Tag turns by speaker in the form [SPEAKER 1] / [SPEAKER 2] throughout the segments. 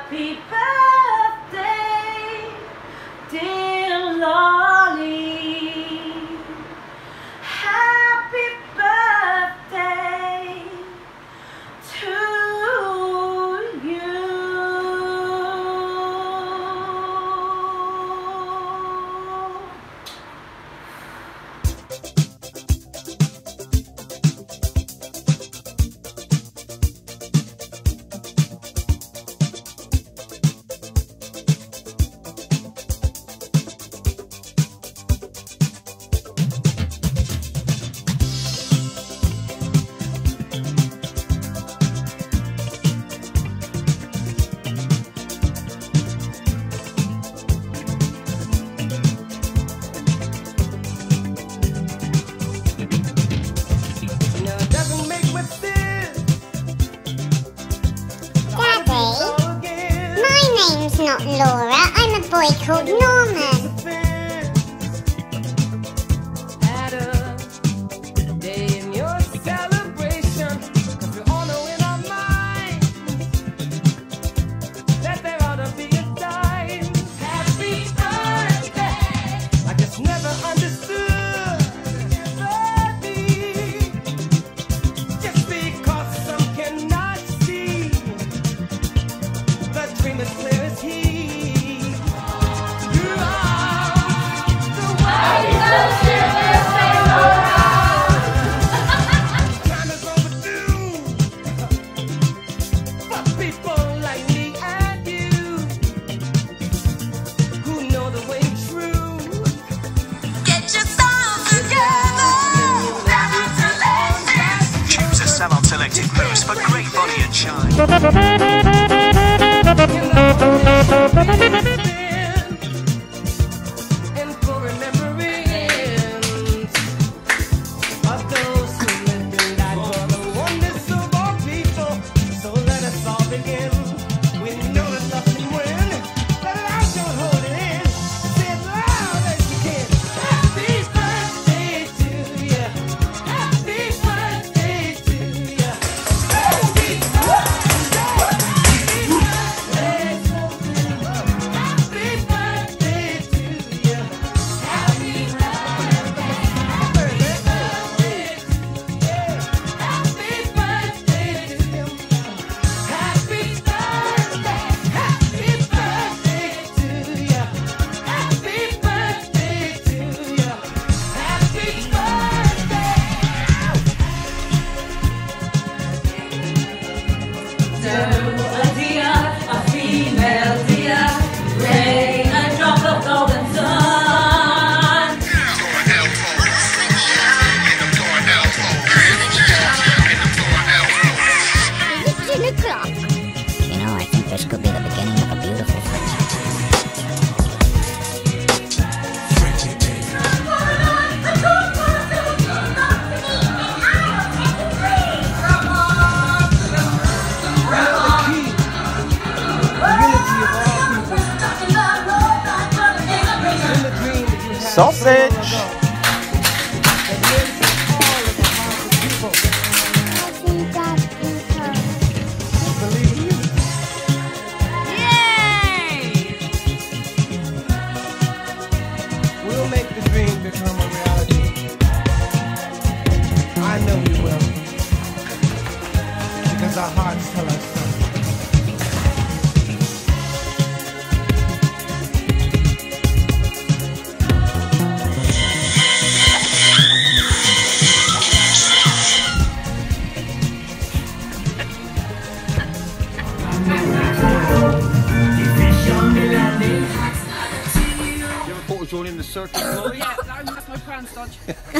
[SPEAKER 1] Happy birthday, dear Lolly. Happy birthday to you.
[SPEAKER 2] Not Laura, I'm a boy called Norman.
[SPEAKER 3] Had a day in your celebration, 'cause we all know in our minds that there ought to be a time. Happy birthday! I just never understood empathy. Just because some cannot see, the dream is clear as he.
[SPEAKER 4] Selected moves for great body and shine.
[SPEAKER 3] And for remembrance of those who lived and died for the oneness of all people. So let us all begin. We know that nothing win. Let it out, don't hold it in. Say it loud as you can. Happy birthday to you. Happy birthday to you. Happy birthday. Happy birthday to you. Happy birthday. Happy birthday to you. Happy birthday to you. Happy birthday. Happy birthday to you. Happy birthday to you. Happy birthday.
[SPEAKER 1] So a deer, a female deer, rain a drop of golden sun.
[SPEAKER 2] What does it look like?
[SPEAKER 5] You know, I think this could be the beginning of a beautiful friendship.
[SPEAKER 6] Sausage!
[SPEAKER 3] We'll make the dream become a reality. I know we will. Because our hearts tell us so.
[SPEAKER 6] Join in the circus.
[SPEAKER 7] Oh yeah, that's my crown stodge.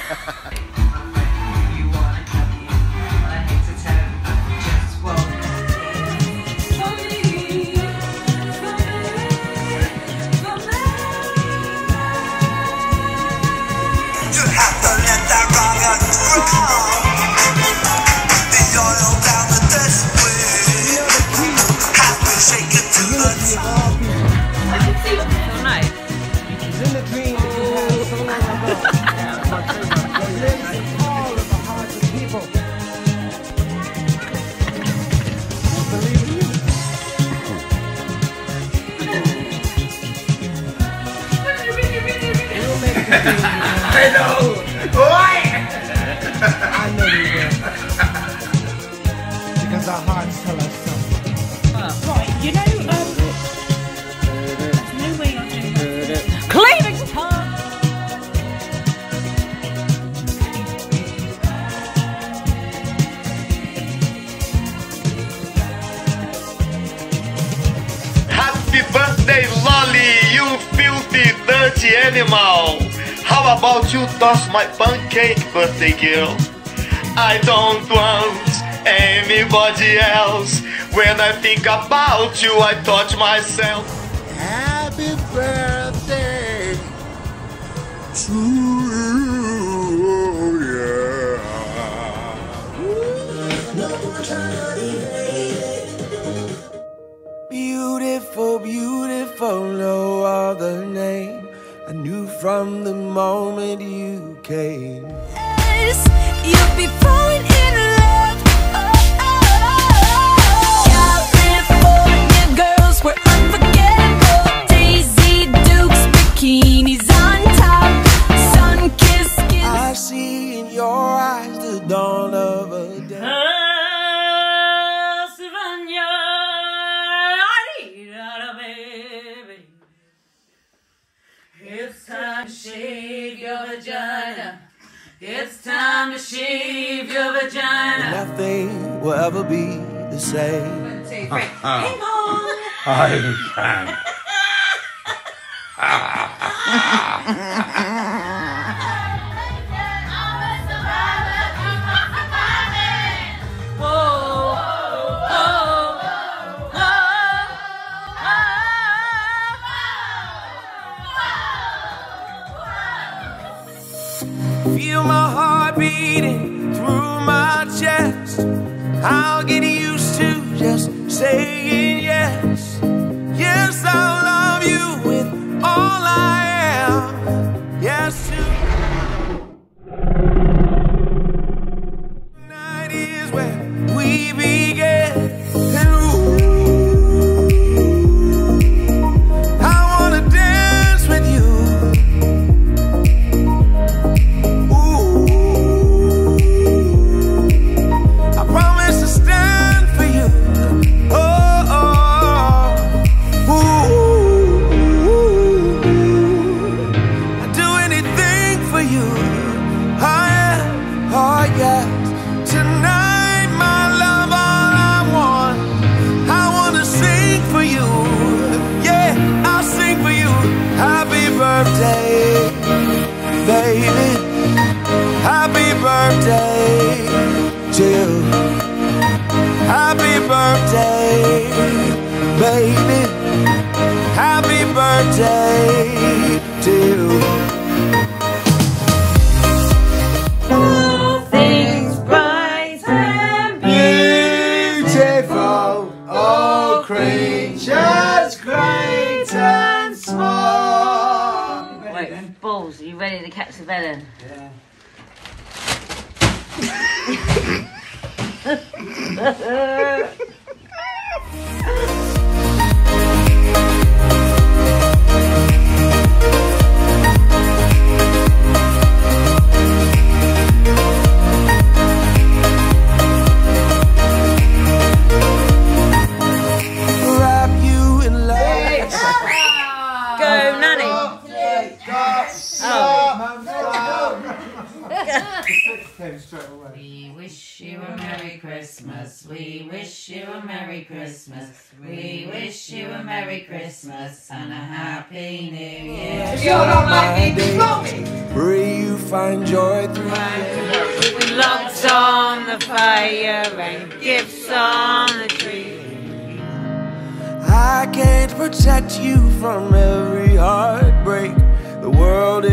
[SPEAKER 4] You have to let that rock and roll. The oil down the dustbin. Have to shake it to the top.
[SPEAKER 7] I can see what's so nice.
[SPEAKER 3] It's in the dream that you had so long ago.
[SPEAKER 8] I know. Why?
[SPEAKER 3] I know we will. Because our hearts tell us something.
[SPEAKER 7] Right, you know, there's no way I'm doing that. Cleaving time!
[SPEAKER 8] Happy birthday, Lolly, you filthy, dirty animal. How about you toss my pancake, birthday girl? I don't want anybody else. When I think about you, I touch myself.
[SPEAKER 3] Happy birthday to you, Beautiful, beautiful, no other name I knew from the moment you came.
[SPEAKER 1] You'll be falling in love. California girls were unforgettable. Daisy Dukes, bikinis on top, sun-kissed skin.
[SPEAKER 3] I see in your eyes the dawn of a day.
[SPEAKER 1] It's time to shave your vagina. It's time to shave your vagina.
[SPEAKER 3] Nothing will ever be the same.
[SPEAKER 1] Hang on.
[SPEAKER 8] I can.
[SPEAKER 3] Feel my heart beating through my chest. I'll get used to just saying yes. Yes, I'll love you with all I am. Yes, tonight is where we began. And ooh, I wanna dance with you. Baby, happy birthday to you. Happy birthday, baby. Happy birthday to you.
[SPEAKER 1] All things bright and
[SPEAKER 3] Beautiful, all creatures great and small.
[SPEAKER 9] Wait, Balls, are you ready to catch the villain? Yeah.
[SPEAKER 3] Wrap you in love.
[SPEAKER 9] Go, Nanny.
[SPEAKER 1] We wish you a Merry Christmas. We wish you a Merry Christmas. We wish you a Merry Christmas and a Happy New Year.
[SPEAKER 3] You don't like me, where you find joy through
[SPEAKER 9] With logs on the fire and gifts on the tree.
[SPEAKER 3] I can't protect you from every heartbreak. The world